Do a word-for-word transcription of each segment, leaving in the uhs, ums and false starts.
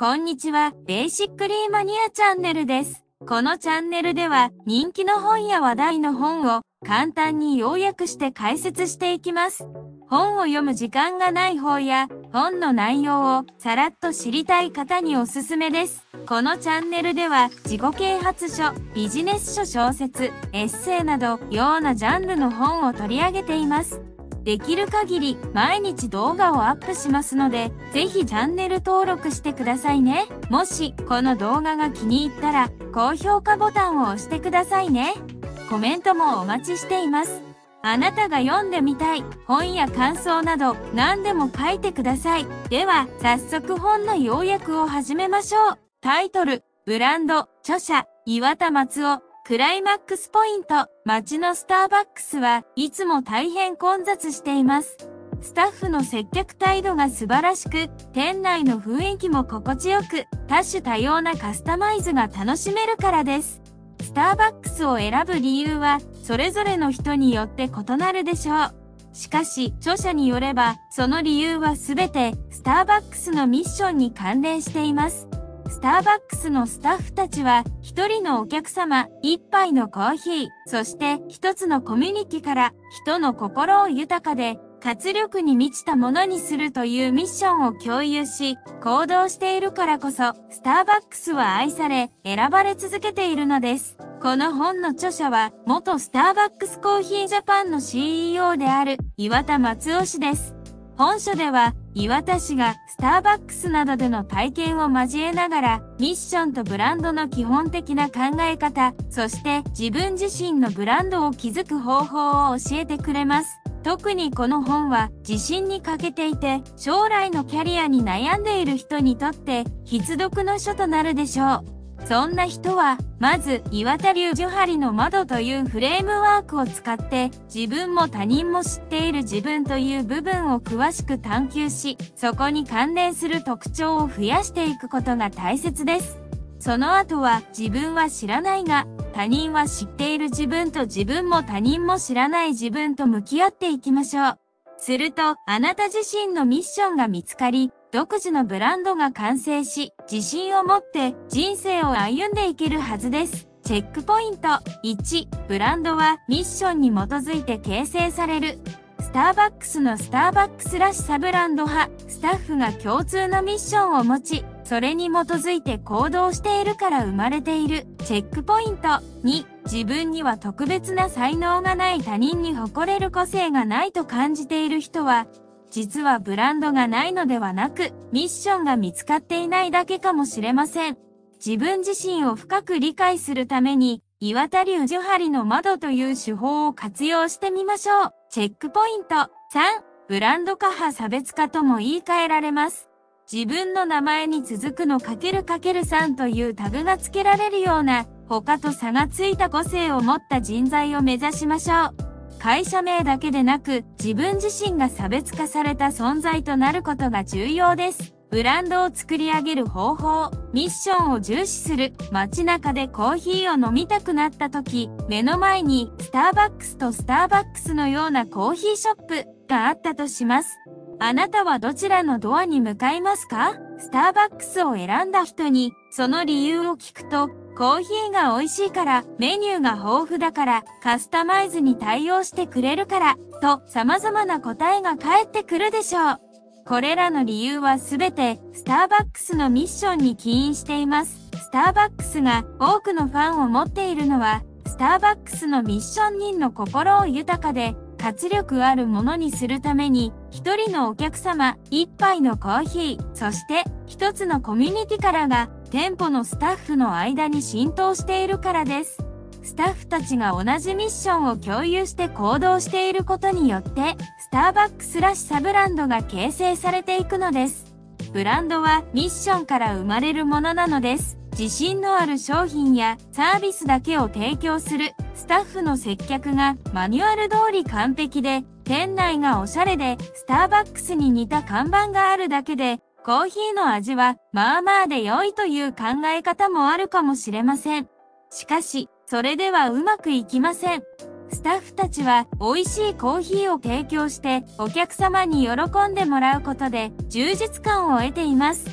こんにちは、ベーシックリーマニアチャンネルです。このチャンネルでは人気の本や話題の本を簡単に要約して解説していきます。本を読む時間がない方や本の内容をさらっと知りたい方におすすめです。このチャンネルでは自己啓発書、ビジネス書、小説、エッセイなどようなジャンルの本を取り上げています。できる限り毎日動画をアップしますので、ぜひチャンネル登録してくださいね。もしこの動画が気に入ったら、高評価ボタンを押してくださいね。コメントもお待ちしています。あなたが読んでみたい本や感想など何でも書いてください。では、早速本の要約を始めましょう。タイトル、ブランド、著者、岩田松夫。クライマックスポイント、街のスターバックスはいつも大変混雑しています。スタッフの接客態度が素晴らしく、店内の雰囲気も心地よく、多種多様なカスタマイズが楽しめるからです。スターバックスを選ぶ理由は、それぞれの人によって異なるでしょう。しかし、著者によれば、その理由はすべて、スターバックスのミッションに関連しています。スターバックスのスタッフたちは、一人のお客様、一杯のコーヒー、そして一つのコミュニティから人の心を豊かで活力に満ちたものにするというミッションを共有し、行動しているからこそ、スターバックスは愛され、選ばれ続けているのです。この本の著者は、元スターバックスコーヒージャパンの シーイーオー である岩田松夫氏です。本書では、岩田氏がスターバックスなどでの体験を交えながら、ミッションとブランドの基本的な考え方、そして自分自身のブランドを築く方法を教えてくれます。特にこの本は自信に欠けていて、将来のキャリアに悩んでいる人にとって必読の書となるでしょう。そんな人は、まず、岩田流ジュハリの窓というフレームワークを使って、自分も他人も知っている自分という部分を詳しく探求し、そこに関連する特徴を増やしていくことが大切です。その後は、自分は知らないが、他人は知っている自分と自分も他人も知らない自分と向き合っていきましょう。すると、あなた自身のミッションが見つかり、独自のブランドが完成し、自信を持って人生を歩んでいけるはずです。チェックポイントいち、ブランドはミッションに基づいて形成される。スターバックスのスターバックスらしさブランド派、スタッフが共通のミッションを持ち、それに基づいて行動しているから生まれている。チェックポイントに、自分には特別な才能がない他人に誇れる個性がないと感じている人は、実はブランドがないのではなく、ミッションが見つかっていないだけかもしれません。自分自身を深く理解するために、岩田流ジュハリの窓という手法を活用してみましょう。チェックポイントさん、ブランド化派差別化とも言い換えられます。自分の名前に続くの ××さん というタグが付けられるような、他と差がついた個性を持った人材を目指しましょう。会社名だけでなく、自分自身が差別化された存在となることが重要です。ブランドを作り上げる方法、ミッションを重視する。街中でコーヒーを飲みたくなった時、目の前にスターバックスとスターバックスのようなコーヒーショップがあったとします。あなたはどちらのドアに向かいますか？スターバックスを選んだ人に、その理由を聞くと、コーヒーが美味しいから、メニューが豊富だから、カスタマイズに対応してくれるから、と様々な答えが返ってくるでしょう。これらの理由はすべて、スターバックスのミッションに起因しています。スターバックスが多くのファンを持っているのは、スターバックスのミッション人の心を豊かで、活力あるものにするために、一人のお客様、一杯のコーヒー、そして一つのコミュニティからが、店舗のスタッフの間に浸透しているからです。スタッフたちが同じミッションを共有して行動していることによって、スターバックスらしさブランドが形成されていくのです。ブランドはミッションから生まれるものなのです。自信のある商品やサービスだけを提供するスタッフの接客がマニュアル通り完璧で、店内がおしゃれでスターバックスに似た看板があるだけで、コーヒーの味はまあまあで良いという考え方もあるかもしれません。しかし、それではうまくいきません。スタッフたちは美味しいコーヒーを提供してお客様に喜んでもらうことで充実感を得ています。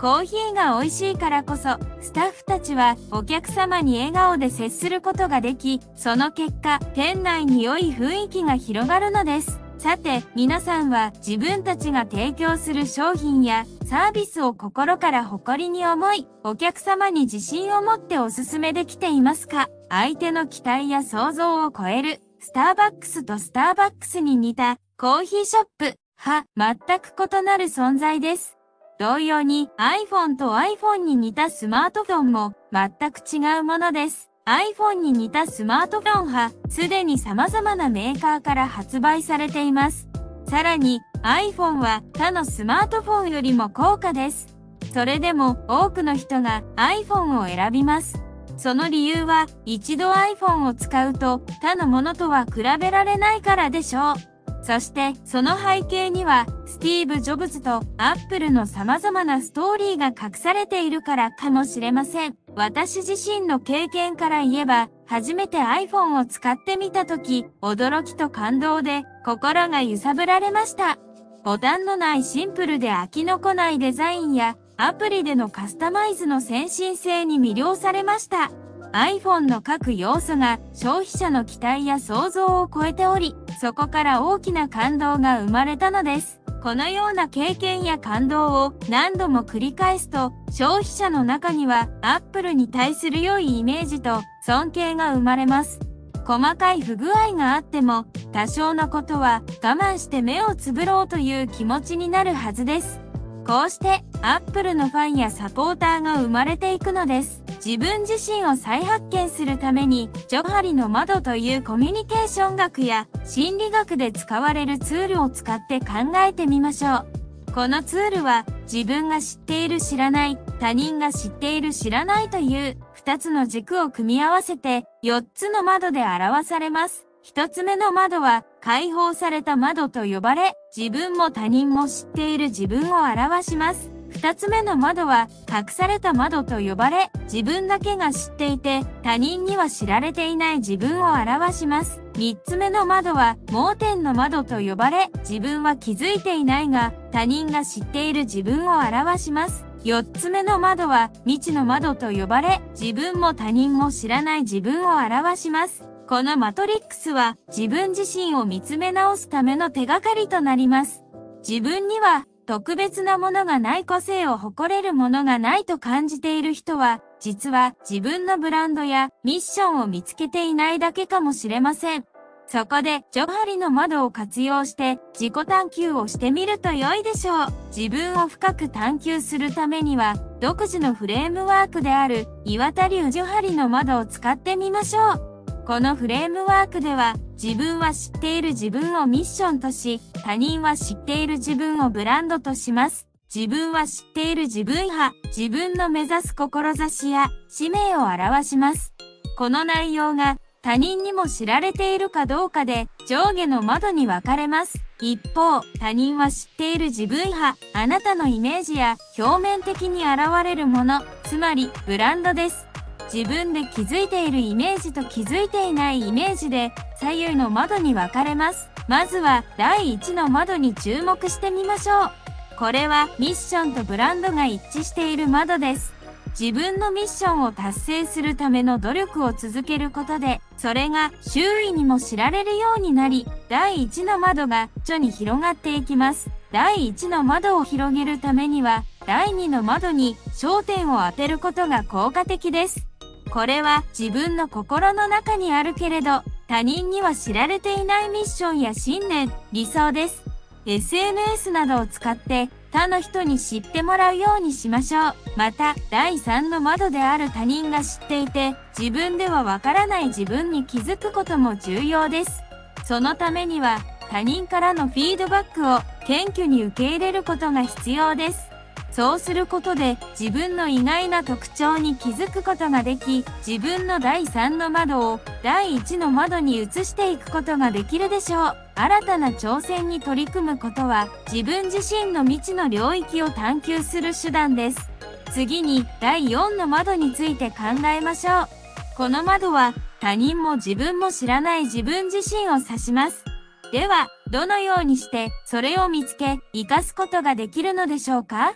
コーヒーが美味しいからこそ、スタッフたちはお客様に笑顔で接することができ、その結果、店内に良い雰囲気が広がるのです。さて、皆さんは自分たちが提供する商品やサービスを心から誇りに思い、お客様に自信を持っておすすめできていますか？相手の期待や想像を超える、スターバックスとスターバックスに似たコーヒーショップ、は全く異なる存在です。同様に iPhone と iPhone に似たスマートフォンも全く違うものです。iPhone に似たスマートフォンはすでに様々なメーカーから発売されています。さらに iPhone は他のスマートフォンよりも高価です。それでも多くの人が iPhone を選びます。その理由は一度 iPhone を使うと他のものとは比べられないからでしょう。そしてその背景にはスティーブ・ジョブズとアップルの様々なストーリーが隠されているからかもしれません。私自身の経験から言えば、初めて iPhone を使ってみたとき、驚きと感動で心が揺さぶられました。ボタンのないシンプルで飽きのこないデザインやアプリでのカスタマイズの先進性に魅了されました。iPhone の各要素が消費者の期待や想像を超えており、そこから大きな感動が生まれたのです。このような経験や感動を何度も繰り返すと、消費者の中には Apple に対する良いイメージと尊敬が生まれます。細かい不具合があっても、多少のことは我慢して目をつぶろうという気持ちになるはずです。こうして Apple のファンやサポーターが生まれていくのです。自分自身を再発見するために、ジョハリの窓というコミュニケーション学や心理学で使われるツールを使って考えてみましょう。このツールは自分が知っている知らない、他人が知っている知らないという二つの軸を組み合わせてよっつの窓で表されます。一つ目の窓は開放された窓と呼ばれ、自分も他人も知っている自分を表します。二つ目の窓は隠された窓と呼ばれ、自分だけが知っていて他人には知られていない自分を表します。三つ目の窓は盲点の窓と呼ばれ、自分は気づいていないが他人が知っている自分を表します。四つ目の窓は未知の窓と呼ばれ、自分も他人も知らない自分を表します。このマトリックスは自分自身を見つめ直すための手がかりとなります。自分には特別なものがない、個性を誇れるものがないと感じている人は、実は自分のブランドやミッションを見つけていないだけかもしれません。そこで、ジョハリの窓を活用して自己探求をしてみると良いでしょう。自分を深く探求するためには、独自のフレームワークである岩田流ジョハリの窓を使ってみましょう。このフレームワークでは、自分は知っている自分をミッションとし、他人は知っている自分をブランドとします。自分は知っている自分派、自分の目指す志や使命を表します。この内容が他人にも知られているかどうかで上下の窓に分かれます。一方、他人は知っている自分派、あなたのイメージや表面的に現れるもの、つまりブランドです。自分で気づいているイメージと気づいていないイメージで左右の窓に分かれます。まずはだいいちの窓に注目してみましょう。これはミッションとブランドが一致している窓です。自分のミッションを達成するための努力を続けることで、それが周囲にも知られるようになり、だいいちの窓が徐に広がっていきます。だいいちの窓を広げるためには、だいにの窓に焦点を当てることが効果的です。これは自分の心の中にあるけれど、他人には知られていないミッションや信念、理想です。エスエヌエス などを使って他の人に知ってもらうようにしましょう。また、だいさんの窓である他人が知っていて、自分ではわからない自分に気づくことも重要です。そのためには、他人からのフィードバックを謙虚に受け入れることが必要です。そうすることで自分の意外な特徴に気づくことができ、自分のだいさんの窓をだいいちの窓に移していくことができるでしょう。新たな挑戦に取り組むことは自分自身の未知の領域を探求する手段です。次にだいよんの窓について考えましょう。この窓は他人も自分も知らない自分自身を指します。では、どのようにしてそれを見つけ、生かすことができるのでしょうか？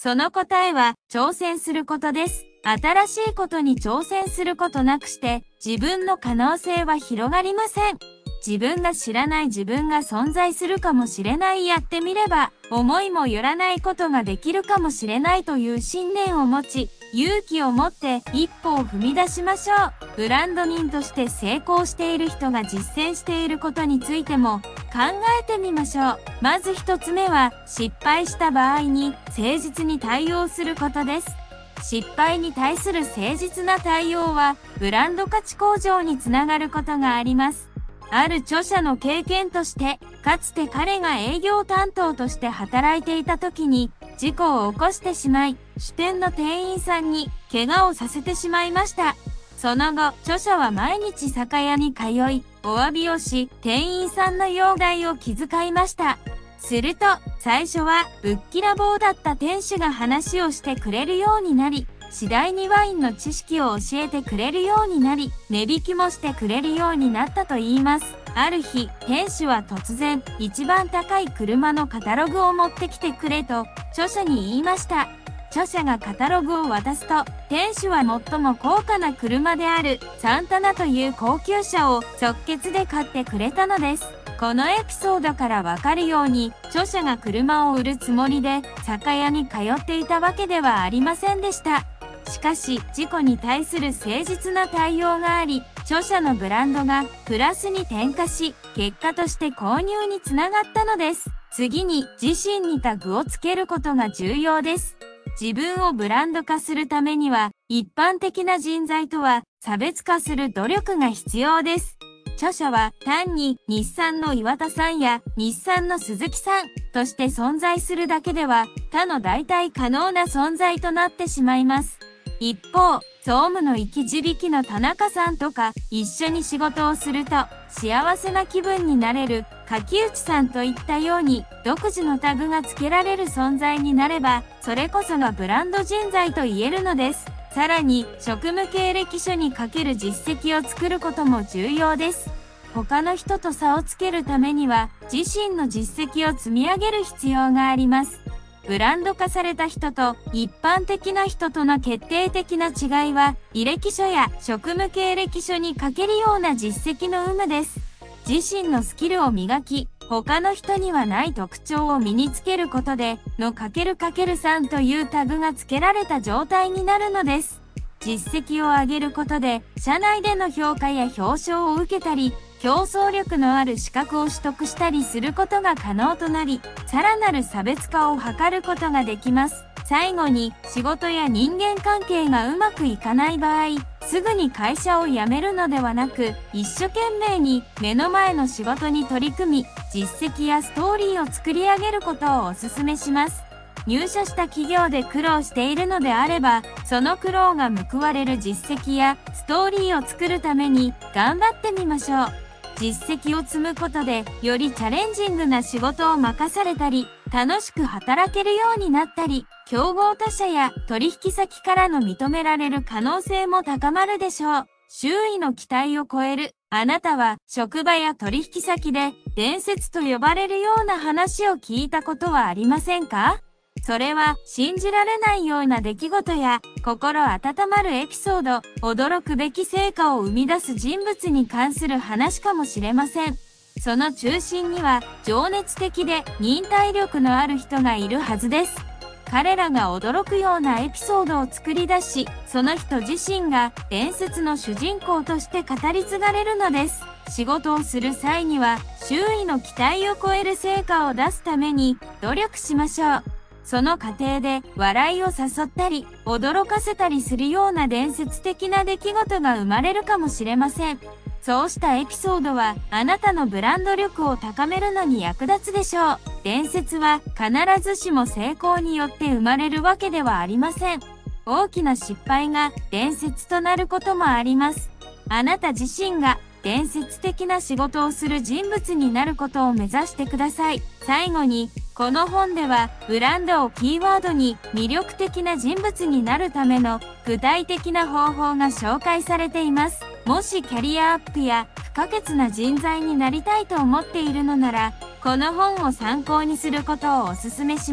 その答えは、挑戦することです。新しいことに挑戦することなくして、自分の可能性は広がりません。自分が知らない自分が存在するかもしれない。やってみれば、思いもよらないことができるかもしれないという信念を持ち、勇気を持って一歩を踏み出しましょう。ブランド人として成功している人が実践していることについても考えてみましょう。まず一つ目は、失敗した場合に誠実に対応することです。失敗に対する誠実な対応は、ブランド価値向上につながることがあります。ある著者の経験として、かつて彼が営業担当として働いていた時に、事故を起こしてしまい、支店の店員さんに怪我をさせてしまいました。その後、著者は毎日酒屋に通い、お詫びをし、店員さんの容体を気遣いました。すると、最初はぶっきらぼうだった店主が話をしてくれるようになり、次第にワインの知識を教えてくれるようになり、値引きもしてくれるようになったと言います。ある日、店主は突然、一番高い車のカタログを持ってきてくれと、著者に言いました。著者がカタログを渡すと、店主は最も高価な車であるサンタナという高級車を即決で買ってくれたのです。このエピソードからわかるように、著者が車を売るつもりで酒屋に通っていたわけではありませんでした。しかし、事故に対する誠実な対応があり、著者のブランドがプラスに転化し、結果として購入につながったのです。次に、自身にタグをつけることが重要です。自分をブランド化するためには、一般的な人材とは差別化する努力が必要です。著者は単に日産の岩田さんや日産の鈴木さんとして存在するだけでは他の代替可能な存在となってしまいます。一方、総務の生き字引の田中さんとか一緒に仕事をすると幸せな気分になれる柿内さんといったように独自のタグが付けられる存在になればそれこそがブランド人材と言えるのです。さらに職務経歴書にかける実績を作ることも重要です。他の人と差をつけるためには自身の実績を積み上げる必要があります。ブランド化された人と一般的な人との決定的な違いは、履歴書や職務経歴書に書けるような実績の有無です。自身のスキルを磨き、他の人にはない特徴を身につけることで、の ××さん というタグが付けられた状態になるのです。実績を上げることで、社内での評価や表彰を受けたり、競争力のある資格を取得したりすることが可能となり、さらなる差別化を図ることができます。最後に、仕事や人間関係がうまくいかない場合、すぐに会社を辞めるのではなく、一生懸命に目の前の仕事に取り組み、実績やストーリーを作り上げることをお勧めします。入社した企業で苦労しているのであれば、その苦労が報われる実績やストーリーを作るために頑張ってみましょう。実績を積むことで、よりチャレンジングな仕事を任されたり、楽しく働けるようになったり、競合他社や取引先からの認められる可能性も高まるでしょう。周囲の期待を超える。あなたは職場や取引先で伝説と呼ばれるような話を聞いたことはありませんか？それは信じられないような出来事や心温まるエピソード、驚くべき成果を生み出す人物に関する話かもしれません。その中心には情熱的で忍耐力のある人がいるはずです。彼らが驚くようなエピソードを作り出し、その人自身が伝説の主人公として語り継がれるのです。仕事をする際には周囲の期待を超える成果を出すために努力しましょう。その過程で笑いを誘ったり、驚かせたりするような伝説的な出来事が生まれるかもしれません。そうしたエピソードはあなたのブランド力を高めるのに役立つでしょう。伝説は必ずしも成功によって生まれるわけではありません。大きな失敗が伝説となることもあります。あなた自身が伝説的な仕事をする人物になることを目指してください。最後に、この本ではブランドをキーワードに魅力的な人物になるための具体的な方法が紹介されています。もしキャリアアップや不可欠な人材になりたいと思っているのなら、この本を参考にすることをお勧めします。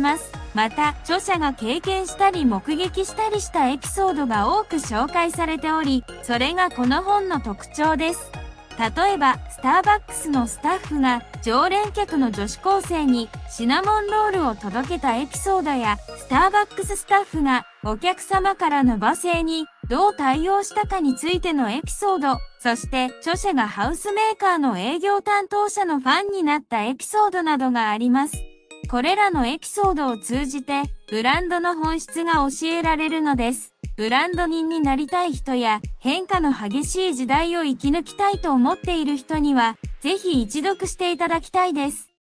また、著者が経験したり目撃したりしたエピソードが多く紹介されており、それがこの本の特徴です。例えば、スターバックスのスタッフが常連客の女子高生にシナモンロールを届けたエピソードや、スターバックススタッフがお客様からの罵声にどう対応したかについてのエピソード、そして著者がハウスメーカーの営業担当者のファンになったエピソードなどがあります。これらのエピソードを通じて、ブランドの本質が教えられるのです。ブランド人になりたい人や変化の激しい時代を生き抜きたいと思っている人には、ぜひ一読していただきたいです。